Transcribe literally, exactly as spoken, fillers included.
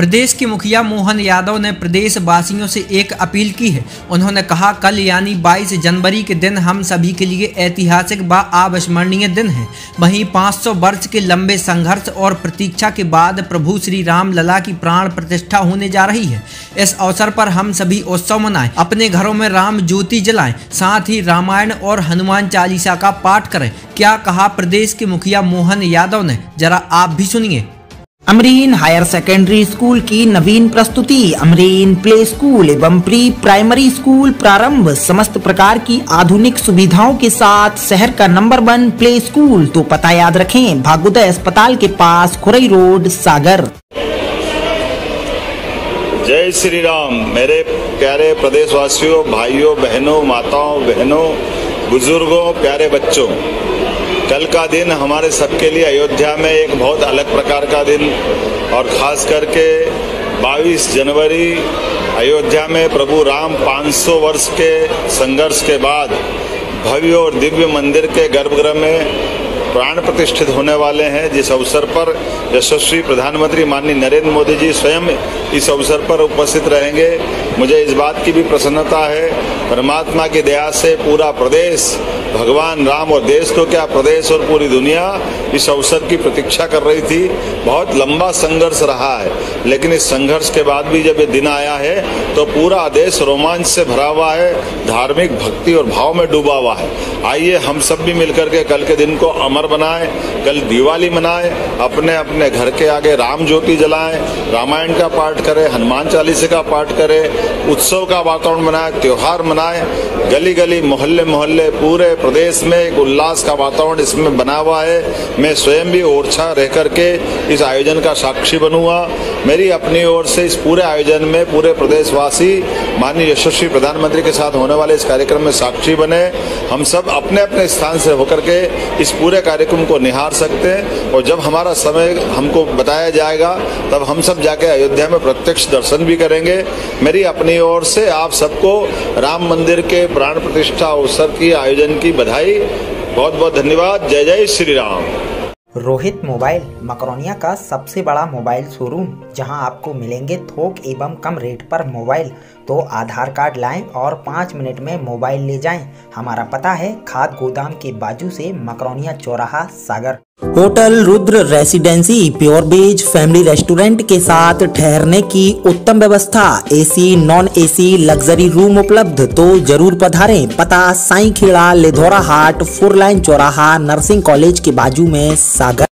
प्रदेश के मुखिया मोहन यादव ने प्रदेश वासियों से एक अपील की है। उन्होंने कहा, कल यानी बाईस जनवरी के दिन हम सभी के लिए ऐतिहासिक व अविस्मरणीय दिन है। वहीं पाँच सौ वर्ष के लंबे संघर्ष और प्रतीक्षा के बाद प्रभु श्री राम लला की प्राण प्रतिष्ठा होने जा रही है। इस अवसर पर हम सभी उत्सव मनाएं, अपने घरों में राम ज्योति जलाएं, साथ ही रामायण और हनुमान चालीसा का पाठ करें। क्या कहा प्रदेश के मुखिया मोहन यादव ने, जरा आप भी सुनिए। अमरीन हायर सेकेंडरी स्कूल की नवीन प्रस्तुति। अमरीन प्ले स्कूल एवं प्री प्राइमरी स्कूल प्रारंभ। समस्त प्रकार की आधुनिक सुविधाओं के साथ शहर का नंबर वन प्ले स्कूल। तो पता याद रखें, भागोदय अस्पताल के पास, खुरई रोड, सागर। जय श्री राम। मेरे प्यारे प्रदेशवासियों, भाइयों बहनों, माताओं बहनों, बुजुर्गों, प्यारे बच्चों, कल का दिन हमारे सबके लिए अयोध्या में एक बहुत अलग प्रकार का दिन, और खास करके बाईस जनवरी अयोध्या में प्रभु राम पाँच सौ वर्ष के संघर्ष के बाद भव्य और दिव्य मंदिर के गर्भगृह में प्राण प्रतिष्ठित होने वाले हैं। जिस अवसर पर यशस्वी प्रधानमंत्री माननीय नरेंद्र मोदी जी स्वयं इस अवसर पर उपस्थित रहेंगे। मुझे इस बात की भी प्रसन्नता है, परमात्मा की दया से पूरा प्रदेश, भगवान राम और देश को क्या, प्रदेश और पूरी दुनिया इस अवसर की प्रतीक्षा कर रही थी। बहुत लंबा संघर्ष रहा है, लेकिन इस संघर्ष के बाद भी जब ये दिन आया है तो पूरा देश रोमांच से भरा हुआ है, धार्मिक भक्ति और भाव में डूबा हुआ है। आइए हम सब भी मिलकर के कल के दिन को अमर बनाएं, कल दिवाली मनाएं, अपने अपने घर के आगे राम ज्योति जलाएं, रामायण का पाठ करें, हनुमान चालीसा का पाठ करें, उत्सव का वातावरण बनाएं, त्योहार मनाएं। गली गली, मोहल्ले मोहल्ले, पूरे प्रदेश में एक उल्लास का वातावरण इसमें बना हुआ है। मैं स्वयं भी ओरछा रह करके इस आयोजन का साक्षी बनूंगा। मेरी अपनी ओर से इस पूरे आयोजन में पूरे प्रदेशवासी माननीय यशस्वी प्रधानमंत्री के साथ होने वाले इस कार्यक्रम में साक्षी बने। हम सब अपने अपने स्थान से होकर के इस पूरे कार्यक्रम को निहार सकते हैं, और जब हमारा समय हमको बताया जाएगा तब हम सब जाके अयोध्या में प्रत्यक्ष दर्शन भी करेंगे। मेरी अपनी ओर से आप सबको राम मंदिर के प्राण प्रतिष्ठा अवसर की आयोजन की बधाई। बहुत बहुत धन्यवाद। जय जय श्री राम। रोहित मोबाइल मकरोनिया का सबसे बड़ा मोबाइल शोरूम, जहां आपको मिलेंगे थोक एवं कम रेट पर मोबाइल। तो आधार कार्ड लाएं और पाँच मिनट में मोबाइल ले जाएं। हमारा पता है खाद गोदाम के बाजू से, मकरोनिया चौराहा, Sagar. Hotel Rudra residency pure veg family restaurant के साथ ठहरने की उत्तम व्यवस्था, AC non AC luxury room उपलब्ध। तो जरूर पधारें। पता साईं खेड़ा, लिधौरा हाट, फोर लाइन चौराहा, नर्सिंग कॉलेज के बाजू में, सागर।